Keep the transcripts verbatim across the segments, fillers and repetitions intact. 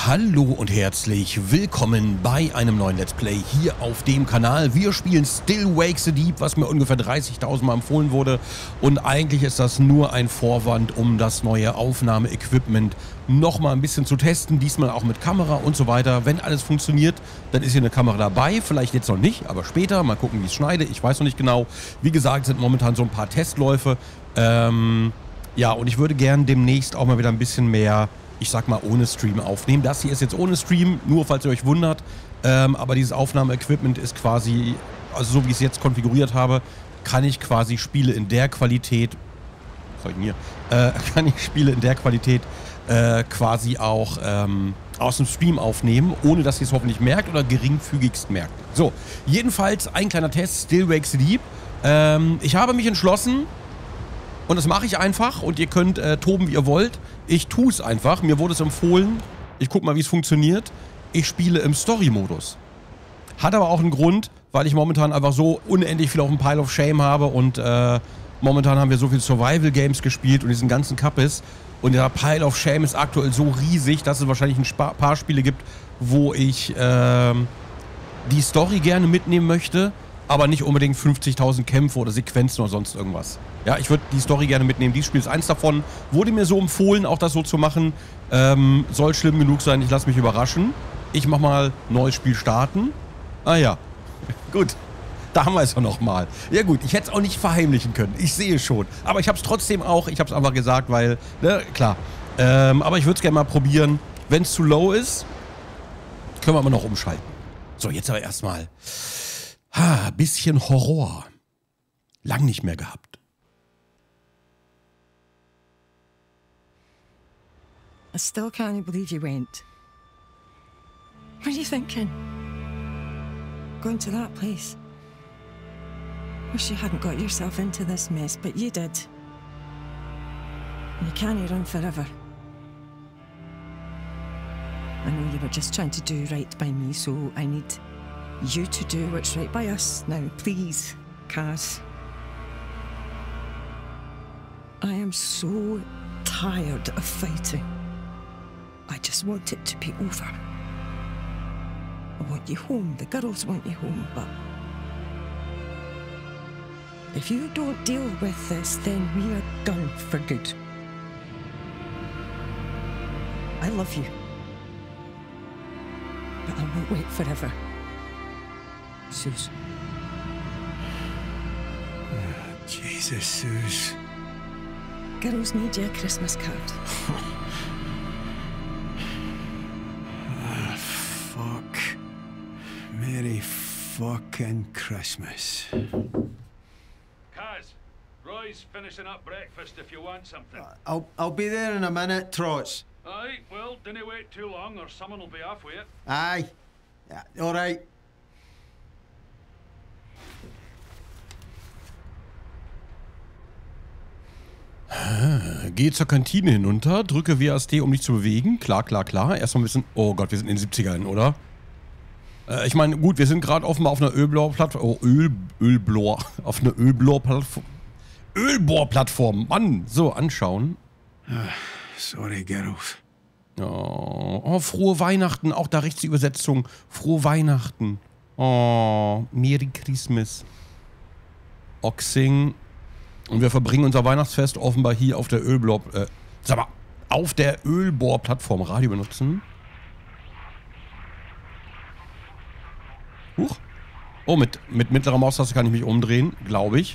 Hallo und herzlich willkommen bei einem neuen Let's Play hier auf dem Kanal. Wir spielen Still Wake the Deep, was mir ungefähr dreißigtausend Mal empfohlen wurde. Und eigentlich ist das nur ein Vorwand, um das neue Aufnahmeequipment nochmal ein bisschen zu testen. Diesmal auch mit Kamera und so weiter. Wenn alles funktioniert, dann ist hier eine Kamera dabei. Vielleicht jetzt noch nicht, aber später. Mal gucken, wie ich es schneide. Ich weiß noch nicht genau. Wie gesagt, sind momentan so ein paar Testläufe. Ähm, ja, und ich würde gern demnächst auch mal wieder ein bisschen mehr... ich sag mal, ohne Stream aufnehmen. Das hier ist jetzt ohne Stream, nur falls ihr euch wundert. Ähm, aber dieses Aufnahmeequipment ist quasi, also so wie ich es jetzt konfiguriert habe, kann ich quasi Spiele in der Qualität, was soll ich denn hier, äh, kann ich Spiele in der Qualität äh, quasi auch ähm, aus dem Stream aufnehmen, ohne dass ihr es hoffentlich merkt oder geringfügigst merkt. So, jedenfalls ein kleiner Test, Still Wake the Deep. Ähm, ich habe mich entschlossen, und das mache ich einfach und ihr könnt äh, toben, wie ihr wollt. Ich tue es einfach. Mir wurde es empfohlen. Ich gucke mal, wie es funktioniert. Ich spiele im Story-Modus. Hat aber auch einen Grund, weil ich momentan einfach so unendlich viel auf dem Pile of Shame habe. Und äh, momentan haben wir so viele Survival-Games gespielt und diesen ganzen Kappes. Und der Pile of Shame ist aktuell so riesig, dass es wahrscheinlich ein Spa- paar Spiele gibt, wo ich äh, die Story gerne mitnehmen möchte. Aber nicht unbedingt fünfzigtausend Kämpfe oder Sequenzen oder sonst irgendwas. Ja, ich würde die Story gerne mitnehmen. Dieses Spiel ist eins davon. Wurde mir so empfohlen, auch das so zu machen. Ähm, soll schlimm genug sein, ich lasse mich überraschen. Ich mach mal neues Spiel starten. Ah ja, gut. Da haben wir es ja nochmal. Ja gut, ich hätte es auch nicht verheimlichen können. Ich sehe schon. Aber ich habe es trotzdem auch, ich habe es einfach gesagt, weil, ne, klar. Ähm, aber ich würde es gerne mal probieren. Wenn es zu low ist, können wir immer noch umschalten. So, jetzt aber erstmal... Ha, bisschen Horror. Lang nicht mehr gehabt. I still can't believe you went. What are you thinking? Going to that place? Wish you hadn't got yourself into this mess, but you did. You can't run forever. I know you were just trying to do right by me, so I need... you to do what's right by us. Now, please, Kaz. I am so tired of fighting. I just want it to be over. I want you home. The girls want you home, but... if you don't deal with this, then we are done for good. I love you. But I won't wait forever. Sus. Oh, Jesus, Sus. Girls need you a Christmas card. Ah, fuck. Merry fucking Christmas. Kaz, Roy's finishing up breakfast if you want something. I'll, I'll be there in a minute, Trots. Aye, well, dinna wait too long or someone will be off with it. Aye. Yeah, all right. Geh zur Kantine hinunter, drücke W A S D, um dich zu bewegen. Klar, klar, klar. Erstmal ein bisschen... oh Gott, wir sind in den siebzigern, oder? Äh, ich meine, gut, wir sind gerade offenbar auf einer Ölbohrplattform... oh, Öl... Ölbohr... auf einer Ölbohrplattform... Ölbohrplattform! Mann! So, anschauen. Ah, sorry, Geralt. Oh, oh, frohe Weihnachten. Auch da rechts die Übersetzung. Frohe Weihnachten. Oh, Merry Christmas. Oxing... und wir verbringen unser Weihnachtsfest offenbar hier auf der Ölbohr... Äh, sag mal, auf der Ölbohrplattform. Radio benutzen. Huch. Oh, mit, mit mittlerer Maustaste kann ich mich umdrehen, glaube ich.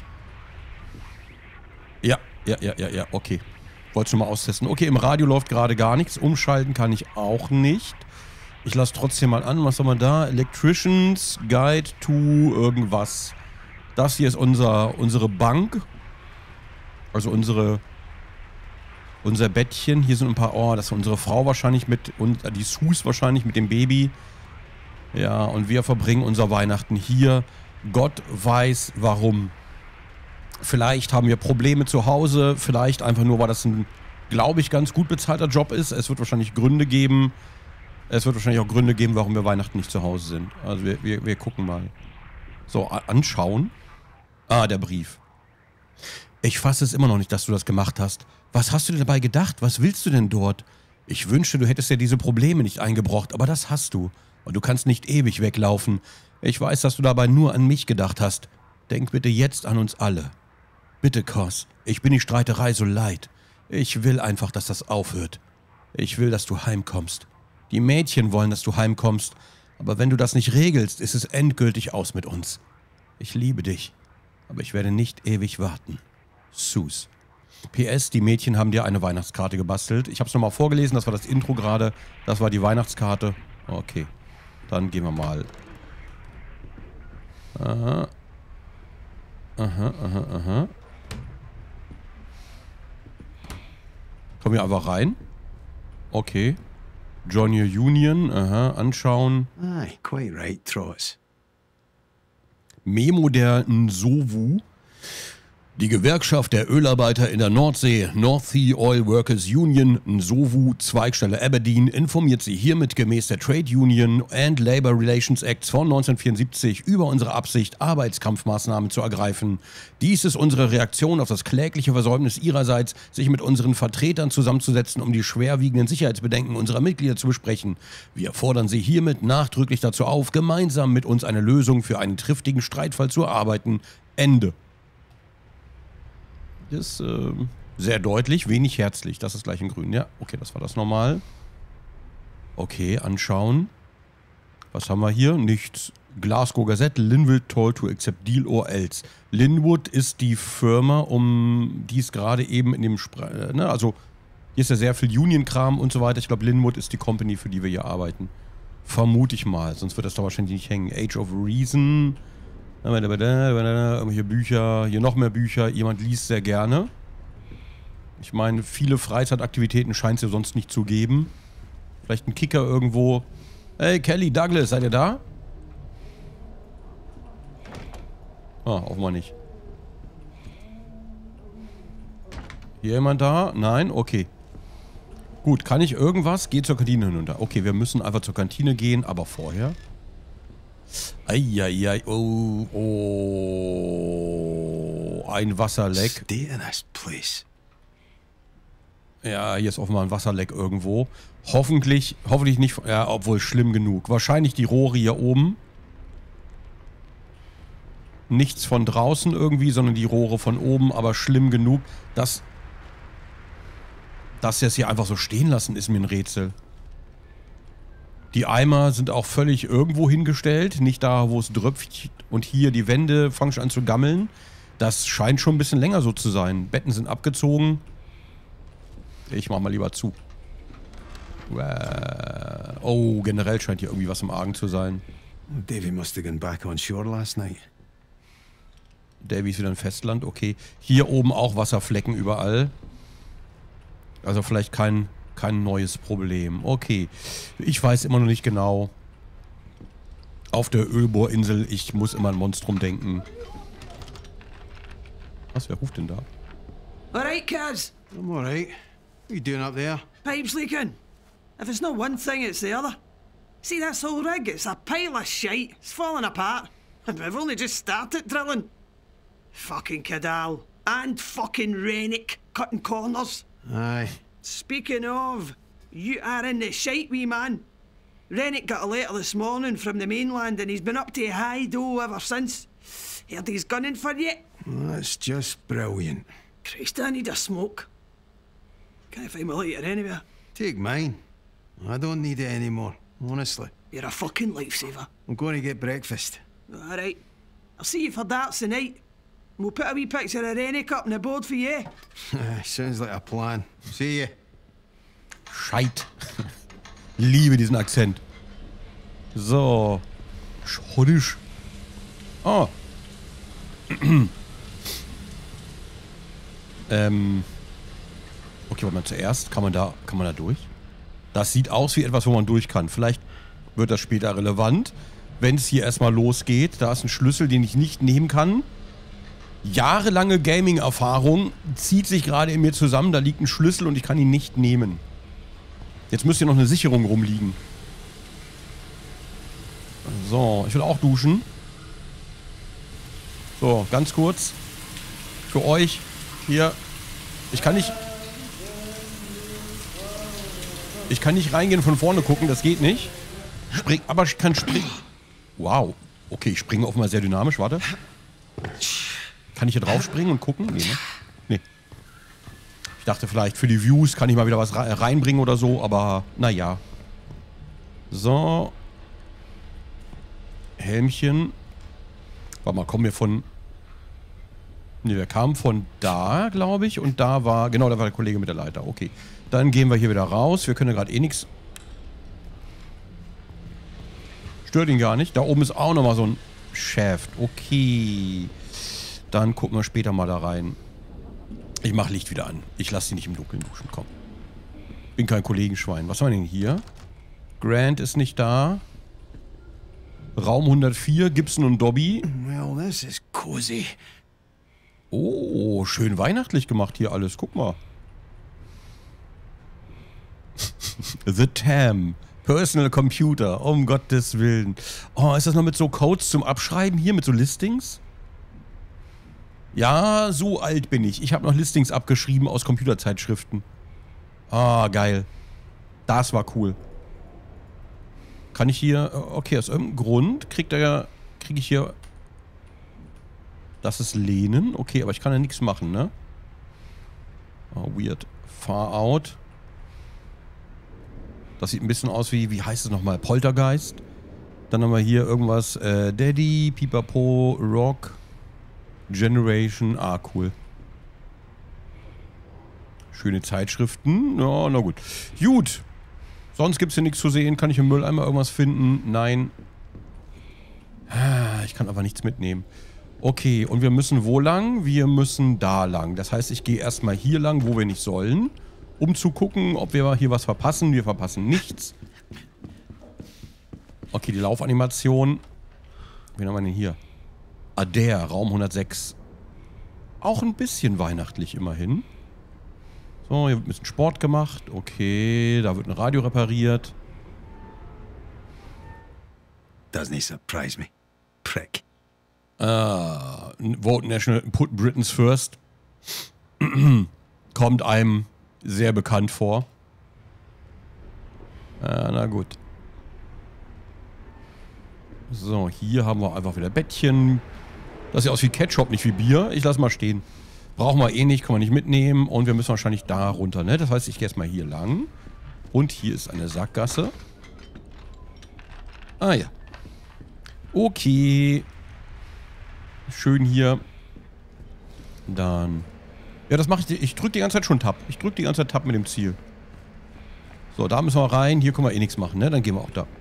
Ja, ja, ja, ja, ja, okay. Wolltest du mal austesten. Okay, im Radio läuft gerade gar nichts. Umschalten kann ich auch nicht. Ich lasse trotzdem mal an. Was haben wir da? Electricians Guide to irgendwas. Das hier ist unser, unsere Bank. Also unsere, unser Bettchen. Hier sind ein paar, oh, das ist unsere Frau wahrscheinlich mit, und die Sus wahrscheinlich mit dem Baby. Ja, und wir verbringen unser Weihnachten hier. Gott weiß warum. Vielleicht haben wir Probleme zu Hause. Vielleicht einfach nur, weil das ein, glaube ich, ganz gut bezahlter Job ist. Es wird wahrscheinlich Gründe geben. Es wird wahrscheinlich auch Gründe geben, warum wir Weihnachten nicht zu Hause sind. Also wir, wir, wir gucken mal. So, anschauen. Ah, der Brief. Ich fasse es immer noch nicht, dass du das gemacht hast. Was hast du dir dabei gedacht? Was willst du denn dort? Ich wünschte, du hättest dir diese Probleme nicht eingebrockt, aber das hast du. Und du kannst nicht ewig weglaufen. Ich weiß, dass du dabei nur an mich gedacht hast. Denk bitte jetzt an uns alle. Bitte, Cos, ich bin die Streiterei so leid. Ich will einfach, dass das aufhört. Ich will, dass du heimkommst. Die Mädchen wollen, dass du heimkommst. Aber wenn du das nicht regelst, ist es endgültig aus mit uns. Ich liebe dich, aber ich werde nicht ewig warten. Sus. P S, die Mädchen haben dir eine Weihnachtskarte gebastelt. Ich habe es nochmal vorgelesen, das war das Intro gerade. Das war die Weihnachtskarte. Okay, dann gehen wir mal. Aha. Aha, aha, aha. Kommen wir einfach rein. Okay. Johnny Union, aha, anschauen. Aye, quite right, Trots. Memo der Nsovu. Die Gewerkschaft der Ölarbeiter in der Nordsee, North Sea Oil Workers Union, Nsovu, Zweigstelle Aberdeen, informiert Sie hiermit gemäß der Trade Union and Labor Relations Acts von neunzehnhundertvierundsiebzig über unsere Absicht, Arbeitskampfmaßnahmen zu ergreifen. Dies ist unsere Reaktion auf das klägliche Versäumnis Ihrerseits, sich mit unseren Vertretern zusammenzusetzen, um die schwerwiegenden Sicherheitsbedenken unserer Mitglieder zu besprechen. Wir fordern Sie hiermit nachdrücklich dazu auf, gemeinsam mit uns eine Lösung für einen triftigen Streitfall zu erarbeiten. Ende. Das ist äh, sehr deutlich, wenig herzlich. Das ist gleich in grün. Ja, okay, das war das normal. Okay, anschauen. Was haben wir hier? Nichts. Glasgow Gazette, Linwood told to accept deal or else. Linwood ist die Firma, um die es gerade eben in dem... Spre ne, also, hier ist ja sehr viel Union-Kram und so weiter. Ich glaube, Linwood ist die Company, für die wir hier arbeiten. Vermute ich mal, sonst wird das da wahrscheinlich nicht hängen. Age of Reason... Irgendwelche Bücher, hier noch mehr Bücher. Jemand liest sehr gerne. Ich meine, viele Freizeitaktivitäten scheint es ja sonst nicht zu geben. Vielleicht ein Kicker irgendwo. Hey, Kelly, Douglas, seid ihr da? Ah, offenbar nicht. Hier jemand da? Nein? Okay. Gut, kann ich irgendwas? Geh zur Kantine hinunter. Okay, wir müssen einfach zur Kantine gehen, aber vorher... Eieiei, oh, oh, ein Wasserleck. Stay in this place. Ja, hier ist offenbar ein Wasserleck irgendwo. Hoffentlich, hoffentlich nicht, ja, obwohl schlimm genug. Wahrscheinlich die Rohre hier oben. Nichts von draußen irgendwie, sondern die Rohre von oben, aber schlimm genug. Dass, dass sie es hier einfach so stehen lassen, ist mir ein Rätsel. Die Eimer sind auch völlig irgendwo hingestellt, nicht da, wo es dröpft. Und hier die Wände fangen schon an zu gammeln. Das scheint schon ein bisschen länger so zu sein. Betten sind abgezogen. Ich mach mal lieber zu. Oh, generell scheint hier irgendwie was im Argen zu sein. Davy must have gone back on shore last night. Davy ist wieder im Festland, okay. Hier oben auch Wasserflecken überall. Also vielleicht kein... Kein neues Problem. Okay. Ich weiß immer noch nicht genau. Auf der Ölbohrinsel, ich muss immer an Monstrum denken. Was, wer ruft denn da? Alright, Kaz. I'm alright. What are you doing up there? Pipes leaking. If it's not one thing, it's the other. See this whole rig? It's a pile of shite. It's falling apart. And we've only just started drilling. Fucking Cadal. And fucking Rennick cutting corners. Aye. Speaking of, you are in the shite, wee man. Rennick got a letter this morning from the mainland and he's been up to high dough ever since. Heard he's gunning for you. Well, that's just brilliant. Christ, I need a smoke. Can't find my lighter anywhere. Take mine. I don't need it anymore, honestly. You're a fucking lifesaver. I'm going to get breakfast. Alright. I'll see you for darts tonight. We'll put a wee picture of Rennick up on the board for you. Sounds like a plan. See ya. Scheit. Liebe diesen Akzent. So. Schottisch. Oh. ähm. Okay, warte mal, zuerst kann man da, kann man da durch? Das sieht aus wie etwas, wo man durch kann. Vielleicht wird das später relevant. Wenn es hier erstmal losgeht, da ist ein Schlüssel, den ich nicht nehmen kann. Jahrelange Gaming-Erfahrung zieht sich gerade in mir zusammen. Da liegt ein Schlüssel und ich kann ihn nicht nehmen. Jetzt müsste hier noch eine Sicherung rumliegen. So, ich will auch duschen. So, ganz kurz. Für euch. Hier. Ich kann nicht... Ich kann nicht reingehen, von vorne gucken, das geht nicht. Spring, aber ich kann springen. Wow. Okay, ich springe offenbar sehr dynamisch, warte. Kann ich hier drauf springen und gucken? Nee, ne? Nee. Ich dachte vielleicht, für die Views kann ich mal wieder was reinbringen oder so, aber naja. So. Helmchen. Warte mal, kommen wir von... Ne, wir kamen von da, glaube ich. Und da war... Genau, da war der Kollege mit der Leiter. Okay. Dann gehen wir hier wieder raus. Wir können ja gerade eh nichts... Stört ihn gar nicht. Da oben ist auch nochmal so ein Shaft. Okay. Dann gucken wir später mal da rein. Ich mache Licht wieder an. Ich lasse sie nicht im Dunkeln duschen. Komm. Bin kein Kollegenschwein. Was haben wir denn hier? Grant ist nicht da. Raum hundertvier, Gibson und Dobby. Well, this is cozy. Oh, schön weihnachtlich gemacht hier alles. Guck mal. The Tam. Personal Computer. Um Gottes Willen. Oh, ist das noch mit so Codes zum Abschreiben hier? Mit so Listings? Ja, so alt bin ich. Ich habe noch Listings abgeschrieben aus Computerzeitschriften. Ah, geil. Das war cool. Kann ich hier... Okay, aus irgendeinem Grund kriegt er ja... Kriege ich hier... Das ist Lehnen. Okay, aber ich kann ja nichts machen, ne? Oh, weird. Far out. Das sieht ein bisschen aus wie... Wie heißt es nochmal? Poltergeist. Dann haben wir hier irgendwas... Äh, Daddy, Pipapo, Rock... Generation. Ah, cool. Schöne Zeitschriften. Ja, na gut. Gut. Sonst gibt es hier nichts zu sehen. Kann ich im Mülleimer irgendwas finden? Nein. Ich kann aber nichts mitnehmen. Okay, und wir müssen wo lang? Wir müssen da lang. Das heißt, ich gehe erstmal hier lang, wo wir nicht sollen, um zu gucken, ob wir hier was verpassen. Wir verpassen nichts. Okay, die Laufanimation. Wen haben wir denn hier? Adair, Raum hundertsechs. Auch ein bisschen weihnachtlich immerhin. So, hier wird ein bisschen Sport gemacht. Okay, da wird ein Radio repariert. Doesn't he surprise me? Prick. Ah, Vote National, put Britain's first. Kommt einem sehr bekannt vor. Ah, na gut. So, hier haben wir einfach wieder Bettchen. Das sieht aus wie Ketchup, nicht wie Bier. Ich lasse mal stehen. Brauchen wir eh nicht, können wir nicht mitnehmen. Und wir müssen wahrscheinlich da runter, ne? Das heißt, ich gehe erstmal hier lang. Und hier ist eine Sackgasse. Ah ja. Okay. Schön hier. Dann. Ja, das mache ich. Ich drücke die ganze Zeit schon Tab. Ich drücke die ganze Zeit Tab mit dem Ziel. So, da müssen wir rein. Hier können wir eh nichts machen, ne? Dann gehen wir auch da.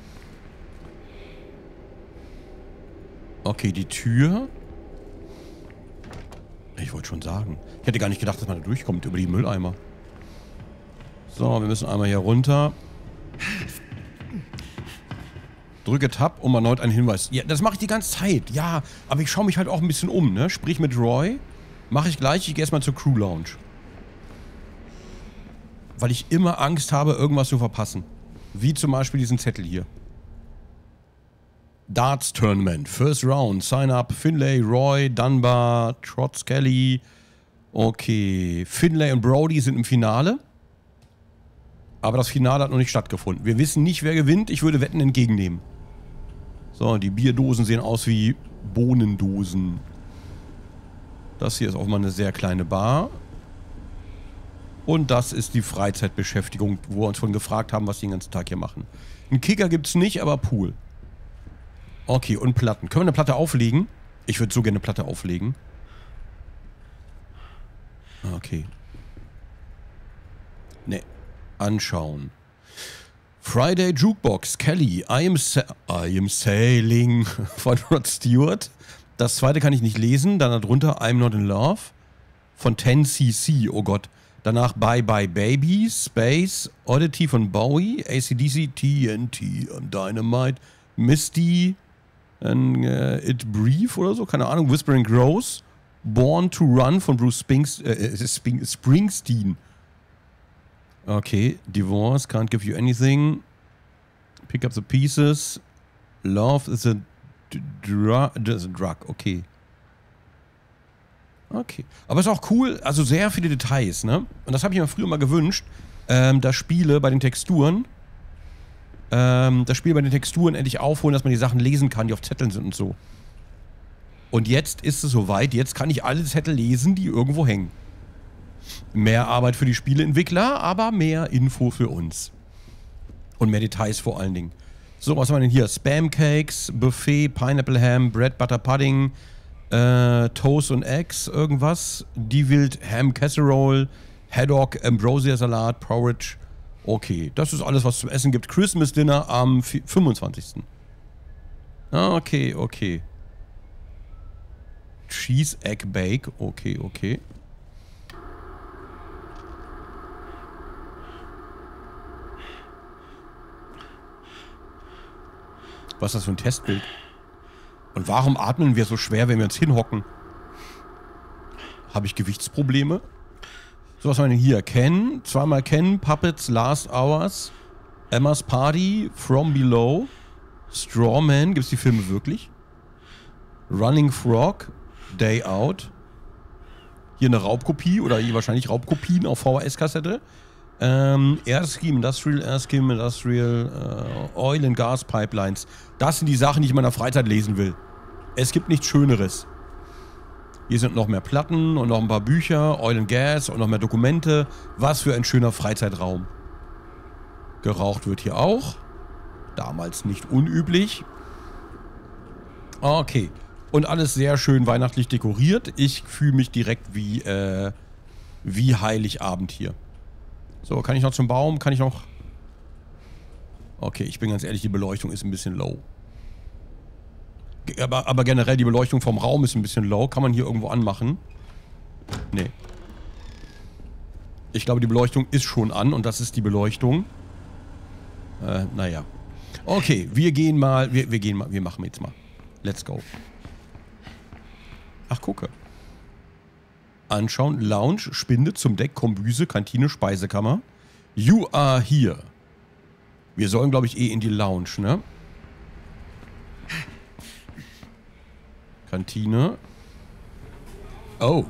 Okay, die Tür. Ich wollte schon sagen. Ich hätte gar nicht gedacht, dass man da durchkommt über die Mülleimer. So, wir müssen einmal hier runter. Drücke Tab, um erneut einen Hinweis. Ja, das mache ich die ganze Zeit. Ja, aber ich schaue mich halt auch ein bisschen um, ne? Sprich mit Roy. Mache ich gleich. Ich gehe erstmal zur Crew Lounge. Weil ich immer Angst habe, irgendwas zu verpassen. Wie zum Beispiel diesen Zettel hier. Darts Tournament. First Round. Sign up. Finlay, Roy, Dunbar, Trotz Kelly. Okay. Finlay und Brody sind im Finale. Aber das Finale hat noch nicht stattgefunden. Wir wissen nicht, wer gewinnt. Ich würde Wetten entgegennehmen. So, die Bierdosen sehen aus wie Bohnendosen. Das hier ist auch mal eine sehr kleine Bar. Und das ist die Freizeitbeschäftigung, wo wir uns von gefragt haben, was die den ganzen Tag hier machen. Einen Kicker gibt es nicht, aber Pool. Okay, und Platten. Können wir eine Platte auflegen? Ich würde so gerne eine Platte auflegen. Okay. Ne. Anschauen. Friday Jukebox, Kelly, I am, sa I am Sailing von Rod Stewart. Das zweite kann ich nicht lesen. Dann darunter I'm Not in Love von ten C C. Oh Gott. Danach Bye Bye Baby, Space, Oddity von Bowie, A C D C, T N T und Dynamite, Misty, and, uh, It Brief oder so, keine Ahnung, Whispering Grows, Born to Run von Bruce Spings, äh, Sping Springsteen. Okay, Divorce, Can't Give You Anything, Pick Up the Pieces, Love is a, dr is a Drug, okay. Okay. Aber ist auch cool, also sehr viele Details, ne? Und das habe ich mir früher mal gewünscht, ähm, das Spiele bei den Texturen, ähm, das Spiel bei den Texturen endlich aufholen, dass man die Sachen lesen kann, die auf Zetteln sind und so. Und jetzt ist es soweit, jetzt kann ich alle Zettel lesen, die irgendwo hängen. Mehr Arbeit für die Spieleentwickler, aber mehr Info für uns. Und mehr Details vor allen Dingen. So, was haben wir denn hier? Spam Cakes, Buffet, Pineapple Ham, Bread Butter Pudding, äh, Toast und Eggs, irgendwas. Die Wild Ham Casserole, Haddock, Ambrosia Salat, Porridge. Okay, das ist alles, was es zum Essen gibt. Christmas Dinner am fünfundzwanzigsten Okay, okay. Cheese Egg Bake. Okay, okay. Was ist das für ein Testbild? Und warum atmen wir so schwer, wenn wir uns hinhocken? Habe ich Gewichtsprobleme? So, was haben wir denn hier? Ken, zweimal Ken, Puppets, Last Hours, Emma's Party, From Below, Strawman, gibt es die Filme wirklich? Running Frog, Day Out. Hier eine Raubkopie oder hier wahrscheinlich Raubkopien auf V H S-Kassette. Ähm, Airscheme Industrial, Airscheme Industrial, äh, Oil and Gas Pipelines. Das sind die Sachen, die ich in meiner Freizeit lesen will. Es gibt nichts Schöneres. Hier sind noch mehr Platten und noch ein paar Bücher, Oil and Gas und noch mehr Dokumente. Was für ein schöner Freizeitraum. Geraucht wird hier auch. Damals nicht unüblich. Okay. Und alles sehr schön weihnachtlich dekoriert. Ich fühle mich direkt wie, äh, wie Heiligabend hier. So, kann ich noch zum Baum? Kann ich noch... Okay, ich bin ganz ehrlich, die Beleuchtung ist ein bisschen low. Aber, aber generell, die Beleuchtung vom Raum ist ein bisschen low. Kann man hier irgendwo anmachen? Nee. Ich glaube, die Beleuchtung ist schon an und das ist die Beleuchtung. Äh, naja. Okay, wir gehen mal... Wir, wir gehen mal... Wir machen jetzt mal. Let's go. Ach, gucke. Anschauen. Lounge, Spinde, zum Deck, Kombüse, Kantine, Speisekammer. You are here. Wir sollen, glaube ich, eh in die Lounge, ne? Kantine. Oh.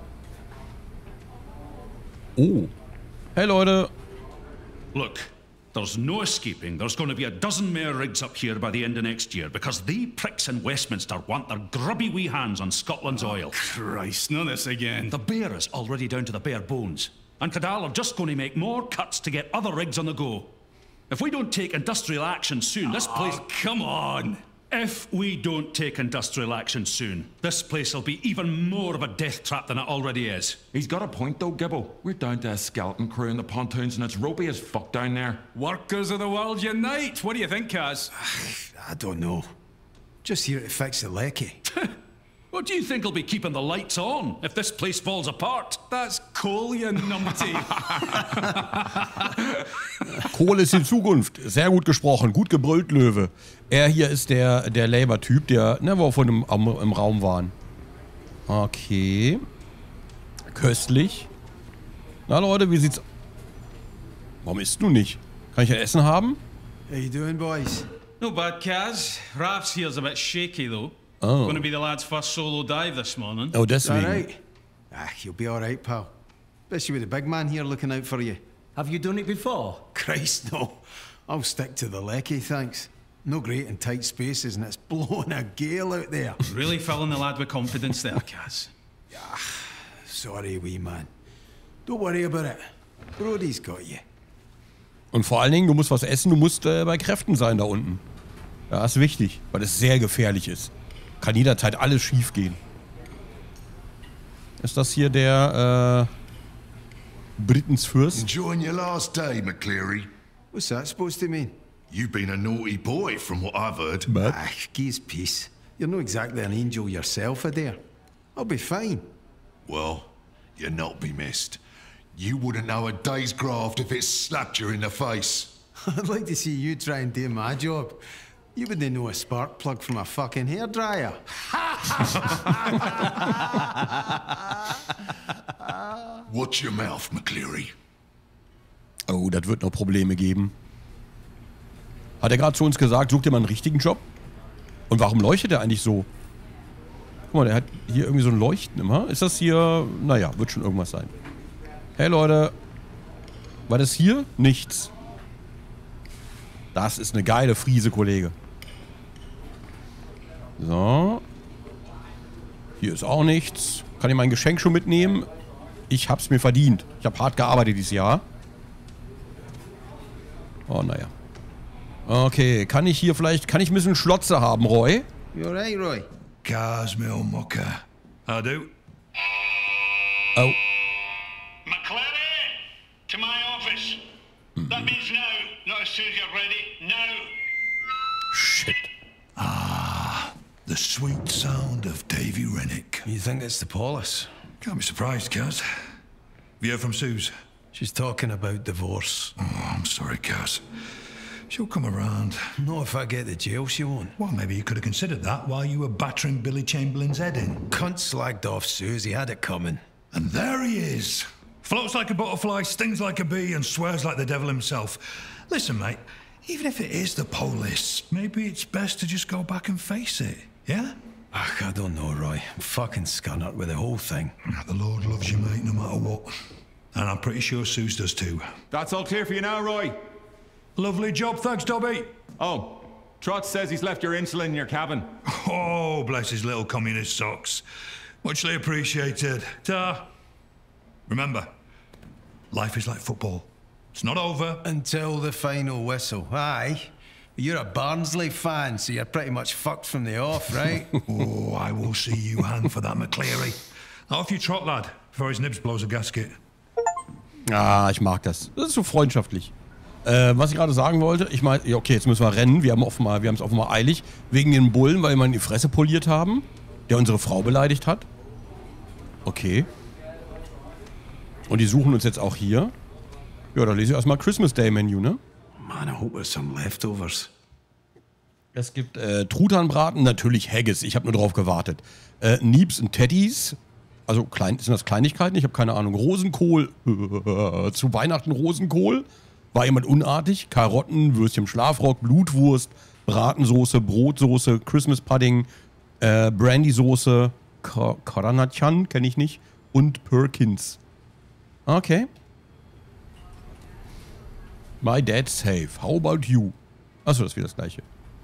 Oh. Hey, Leute. Look, there's no escaping. There's going to be a dozen more rigs up here by the end of next year because they pricks in Westminster want their grubby wee hands on Scotland's oil. Christ, not this again. The bear is already down to the bare bones. And Cadal are just going to make more cuts to get other rigs on the go. If we don't take industrial action soon, this place... Oh, come on. If we don't take industrial action soon, this place will be even more of a death trap than it already is. He's got a point though, Gibble. We're down to a skeleton crew in the pontoons and it's ropey as fuck down there. Workers of the world unite. What do you think, Kaz? I don't know. Just here to fix the lecky. What do you think will be keeping the lights on if this place falls apart? That's coal, you numpty. Kohle ist die Zukunft. Sehr gut gesprochen. Gut gebrüllt, Löwe. Er hier ist der, der Labour-Typ, der, ne, wo wir vorhin im, im Raum waren. Okay. Köstlich. Na, Leute, wie sieht's... Warum isst du nicht? Kann ich ein Essen haben? How you doing, boys? No bad, Kaz. Raf's here's a bit shaky, though. Oh. Going to be the lad's first solo dive this morning. Oh, deswegen. All right. Ah, you'll be all right, pal. Especially with the big man here looking out for you. Have you done it before? Christ, no. I'll stick to the lecky, thanks. No great in tight spaces, and it's blowing a gale out there. Really filling the lad with confidence there, Kaz. Sorry, wee man. Don't worry about it. Brody's got you. Und vor allen Dingen, du musst was essen, du musst äh, bei Kräften sein da unten. Ja, ist wichtig, weil es sehr gefährlich ist. Kann jederzeit alles schief gehen. Ist das hier der, äh, Britens Fürst? Enjoying your last day, McCleary? What's that supposed to mean? You've been a naughty boy, from what I've heard. But Ah, geez, peace. You're not exactly an angel yourself, Adair. I'll be fine. Well, you'll not be missed. You wouldn't know a day's graft if it slapped you in the face. I'd like to see you try and do my job. You wouldn't know a spark plug from a fucking hairdryer. Watch your mouth, McCleary. Oh, das wird noch Probleme geben. Hat er gerade zu uns gesagt, sucht ihr mal einen richtigen Job? Und warum leuchtet er eigentlich so? Guck mal, der hat hier irgendwie so ein Leuchten immer. Ist das hier... Naja, wird schon irgendwas sein. Hey, Leute. Was ist hier? Nichts. Das ist eine geile Friese, Kollege. So. Hier ist auch nichts. Kann ich mein Geschenk schon mitnehmen? Ich hab's mir verdient. Ich habe hart gearbeitet dieses Jahr. Oh, naja. Okay, kann ich hier vielleicht... Kann ich ein bisschen Schlotze haben, Roy? You alright, Roy? Cars, me old mucker. I do. Oh. McClary, to my office. That means now, not as soon as you're ready. Now. Shit. Ah, the sweet sound of Davy Rennick. You think it's the Paulus? Can't be surprised, Kaz. Have you heard from Suze? She's talking about divorce. Oh, I'm sorry, Kaz. She'll come around. Not if I get the jail, she won't. Well, maybe you could have considered that while you were battering Billy Chamberlain's head in. Cunt slagged off Susie, had it coming. And there he is. Floats like a butterfly, stings like a bee, and swears like the devil himself. Listen, mate, even if it is the police, maybe it's best to just go back and face it, yeah? Ach, I don't know, Roy. I'm fucking scunnered with the whole thing. The Lord loves you, mate, no matter what. And I'm pretty sure Suze does too. That's all clear for you now, Roy. Lovely job, thanks, Dobby. Oh, Trot says he's left your insulin in your cabin. Oh, bless his little communist socks. Muchly appreciated. Ta. Remember, life is like football. It's not over. Until the final whistle. Aye. You're a Barnsley fan, so you're pretty much fucked from the off, right? Oh, I will see you hand for that, McCleary. Off you trot, lad, before his nibs blows a gasket. Ah, ich mag das. Das ist so freundschaftlich. Äh, was ich gerade sagen wollte, ich meine, ja, okay, jetzt müssen wir rennen. Wir haben offenbar, wir haben es offenbar eilig. Wegen den Bullen, weil wir in die Fresse poliert haben. Der unsere Frau beleidigt hat. Okay. Und die suchen uns jetzt auch hier. Ja, da lese ich erstmal Christmas Day Menu, ne? Man, I hope there's some leftovers. Es gibt äh, Truthahnbraten, natürlich Haggis. Ich habe nur drauf gewartet. Äh, Niebs und Teddys. Also klein, sind das Kleinigkeiten? Ich habe keine Ahnung. Rosenkohl. Zu Weihnachten Rosenkohl. War jemand unartig. Karotten, Würstchen im Schlafrock, Blutwurst, Bratensoße, Brotsoße, Christmas Pudding, äh, Brandysoße, Karanachan, kenne ich nicht. Und Perkins. Okay. My dad's safe. How about you? Achso, das ist wieder das gleiche.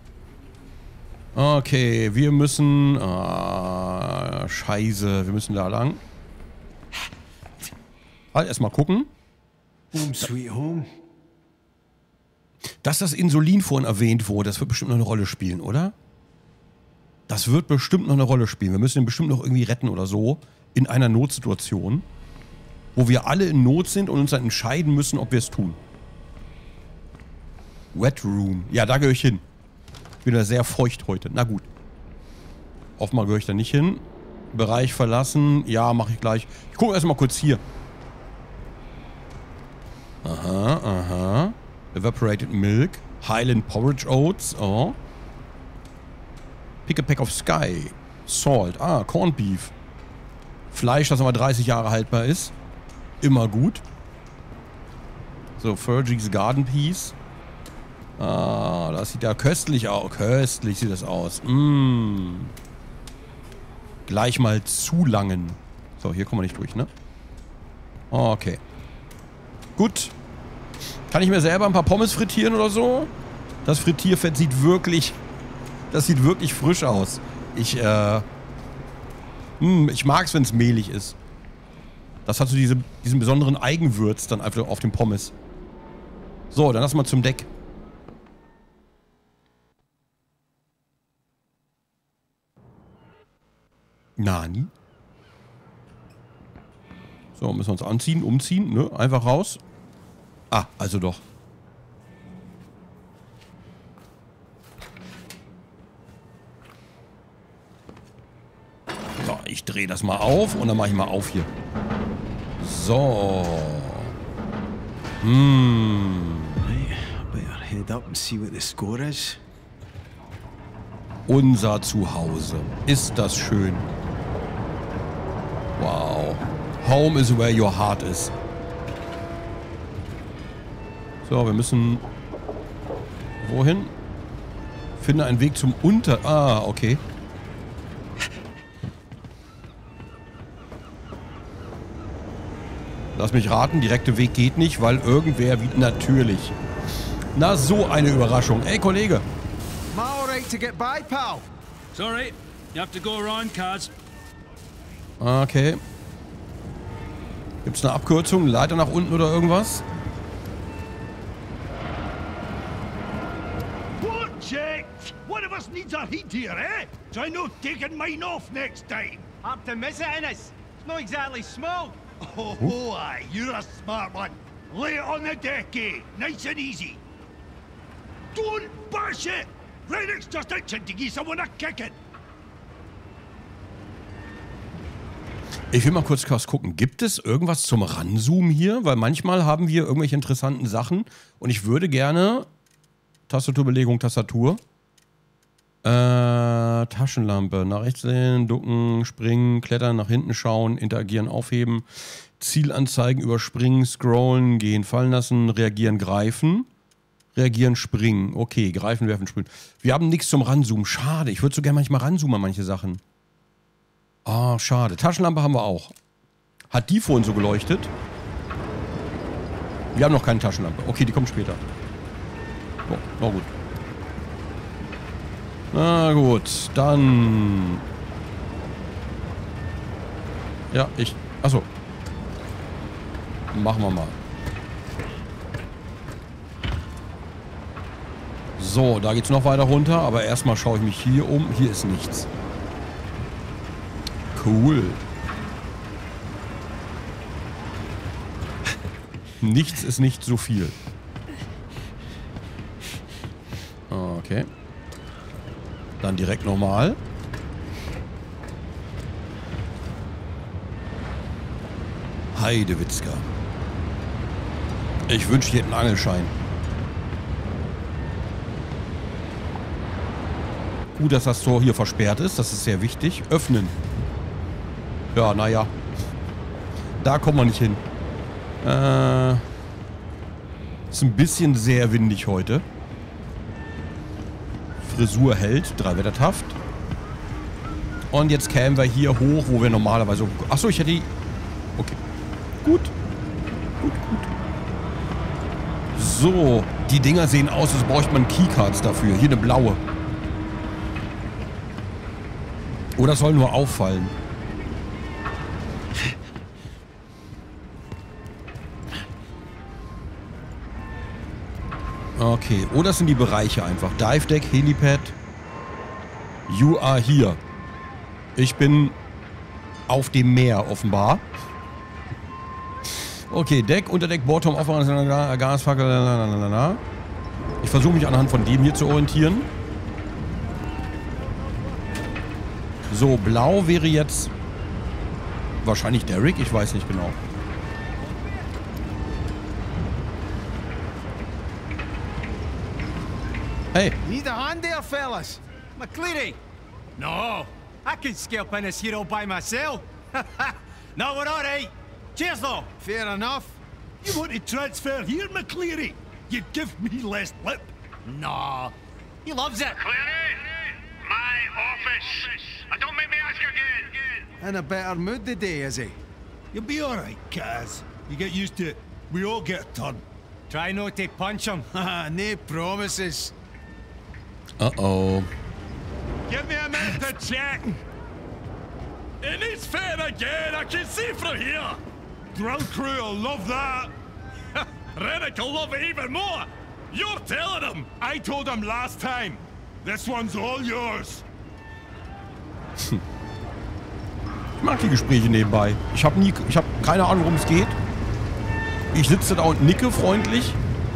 Okay, wir müssen... Ah, scheiße, wir müssen da lang. Halt, erstmal gucken. Home sweet home. Dass das Insulin vorhin erwähnt wurde, das wird bestimmt noch eine Rolle spielen, oder? Das wird bestimmt noch eine Rolle spielen. Wir müssen ihn bestimmt noch irgendwie retten oder so. In einer Notsituation. Wo wir alle in Not sind und uns dann entscheiden müssen, ob wir es tun. Wet Room. Ja, da gehöre ich hin. Ich bin da sehr feucht heute. Na gut. Offenbar gehöre ich da nicht hin. Bereich verlassen. Ja, mache ich gleich. Ich gucke erstmal kurz hier. Aha, aha. Evaporated Milk. Highland Porridge Oats. Oh. Pick a Pack of Sky. Salt. Ah, Corned Beef. Fleisch, das aber dreißig Jahre haltbar ist. Immer gut. So, Fergie's Garden Peas. Ah, das sieht ja köstlich aus. Köstlich sieht das aus. Mmh. Gleich mal zulangen. So, hier kommen wir nicht durch, ne? Okay. Gut. Kann ich mir selber ein paar Pommes frittieren oder so? Das Frittierfett sieht wirklich... Das sieht wirklich frisch aus. Ich, äh... Mh, ich mag's, wenn es mehlig ist. Das hat so diese, diesen besonderen Eigenwürz dann einfach auf dem Pommes. So, dann lass mal zum Deck. Nani? So, müssen wir uns anziehen, umziehen, ne? Einfach raus. Ah, also doch. So, ich drehe das mal auf und dann mache ich mal auf hier. So. Hm. Better head up and see what the score is. Unser Zuhause. Ist das schön. Wow. Home is where your heart is. So, wir müssen... Wohin? Finde einen Weg zum Unter... Ah, okay. Lass mich raten, direkte Weg geht nicht, weil irgendwer wie natürlich. Na, so eine Überraschung. Ey, Kollege. Am I all right to get by, pal? Sorry, you have to go around, Kaz. Okay. Gibt's eine Abkürzung, Leiter nach unten oder irgendwas? What, Jack? One of us needs our heat here, eh? Try not taking mine off next time. Up to miss it, Innes. It's not exactly small. Oh, oh, aye, you're a smart one. Lay it on the deck, eh? Nice and easy. Don't bash it! Rennick's just itching to give someone a kicking. Ich will mal kurz was gucken. Gibt es irgendwas zum Ranzoomen hier? Weil manchmal haben wir irgendwelche interessanten Sachen. Und ich würde gerne... Tastaturbelegung, Tastatur. Äh, Taschenlampe. Nach rechts sehen, ducken, springen, klettern, nach hinten schauen, interagieren, aufheben. Zielanzeigen, überspringen, scrollen, gehen, fallen lassen, reagieren, greifen. Reagieren, springen. Okay, greifen, werfen, springen. Wir haben nichts zum Ranzoomen. Schade. Ich würde so gerne manchmal ranzoomen an manche Sachen. Oh, schade. Taschenlampe haben wir auch. Hat die vorhin so geleuchtet? Wir haben noch keine Taschenlampe. Okay, die kommt später. Oh, na gut. Na gut, dann... Ja, ich... Achso. Machen wir mal. So, da geht's noch weiter runter, aber erstmal schaue ich mich hier um. Hier ist nichts. Cool. Nichts ist nicht so viel. Okay. Dann direkt nochmal. Heidewitzka. Ich wünsche dir einen Angelschein. Gut, dass das Tor hier versperrt ist. Das ist sehr wichtig. Öffnen. Ja, naja. Da kommen wir nicht hin. Äh, ist ein bisschen sehr windig heute. Frisur hält. Drei-Wetter-Taft. Und jetzt kämen wir hier hoch, wo wir normalerweise... Achso, ich hätte die... Okay. Gut. Gut, gut. So. Die Dinger sehen aus, als bräuchte man Keycards dafür. Hier eine blaue. Oder soll nur auffallen? Okay, oder sind die Bereiche einfach. Dive Deck, Helipad. You are here. Ich bin auf dem Meer offenbar. Okay, Deck, Unterdeck, Bottom, Aufwand, Gasfackel, lalalala. Ich versuche mich anhand von dem hier zu orientieren. So, blau wäre jetzt wahrscheinlich Derek, ich weiß nicht genau. Hey. Need a hand there, fellas. McCleary! No, I can scalp in this hero by myself. No, we're all right. Cheers, though. Fair enough. You want to transfer here, McCleary? You'd give me less lip. No, he loves it. Clary, my office. Uh, don't make me ask again. In a better mood today, is he? You'll be all right, Kaz. You get used to it. We all get a turn. Try not to punch him. No promises. Uh-oh. Give me a minute to check. It needs fair again, I can see from here. Drill crew will love that. Rennick will love it even more. You're telling him. I told him last time. This one's all yours. Ich mag die Gespräche nebenbei. Ich habe nie, ich habe keine Ahnung, worum es geht. Ich sitze da und nicke freundlich.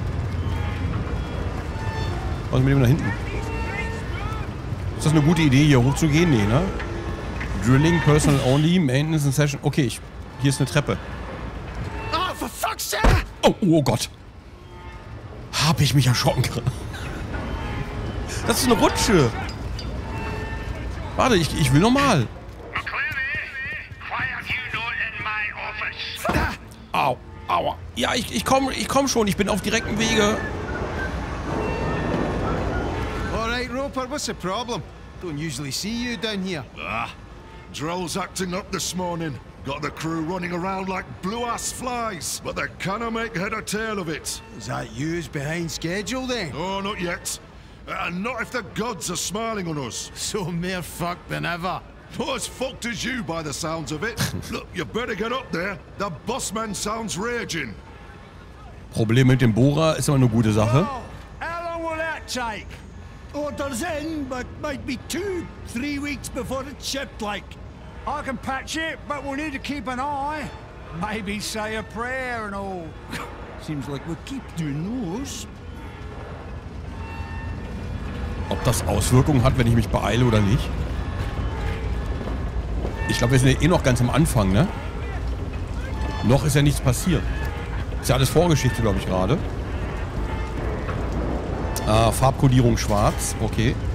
Was ist mit dem da hinten? Ist das eine gute Idee, hier hochzugehen? Nee, ne? Drilling, Personal Only, Maintenance and Session. Okay, ich, hier ist eine Treppe. Oh, for fuck's sake! Oh, oh Gott. Hab ich mich erschrocken. Das ist eine Rutsche. Warte, ich, ich will nochmal. Au, aua. Ja, ich, ich komme ich komm schon. Ich bin auf direktem Wege. Alright, Roper, what's the problem? Don't usually see you down here. Ah, Drill's acting up this morning. Got the crew running around like blue-ass flies, but they cannot make head or tail of it. Is that yous behind schedule then? Oh, not yet. And not if the gods are smiling on us. So more fucked than ever. Not as fucked as you by the sounds of it. Look, you better get up there. The bossman sounds raging. Problem mit dem Bohrer ist immer eine gute Sache. Oh, how long will that take? Orders in, but might be two, three weeks before it's shipped, like. I can patch it, but we'll need to keep an eye. Maybe say a prayer and all. Seems like we keep doing those. Ob das Auswirkungen hat, wenn ich mich beeile oder nicht? Ich glaube, wir sind ja eh noch ganz am Anfang, ne? Noch ist ja nichts passiert. Ist ja alles Vorgeschichte, glaube ich, gerade. Ah, Farbkodierung schwarz. Okay.